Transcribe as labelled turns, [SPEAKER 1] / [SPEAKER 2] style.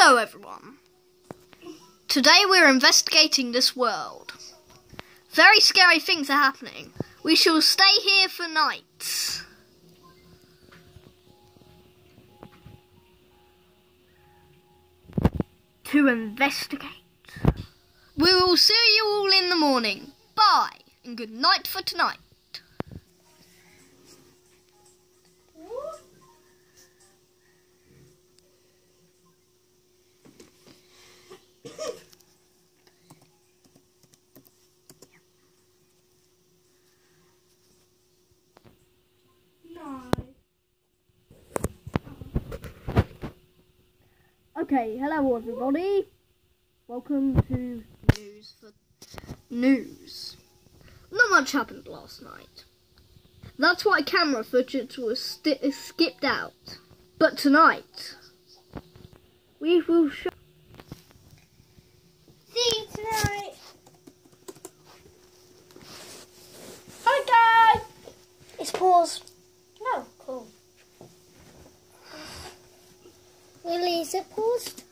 [SPEAKER 1] Hello everyone. Today we're investigating this world. Very scary things are happening. We shall stay here for nights. To investigate. We will see you all in the morning. Bye and good night for tonight. Okay, hello everybody. Welcome to news. Not much happened last night. That's why camera footage was skipped out. But tonight, we will show.
[SPEAKER 2] See you tonight. Hi guys. It's paused. No, cool. Really, is it paused?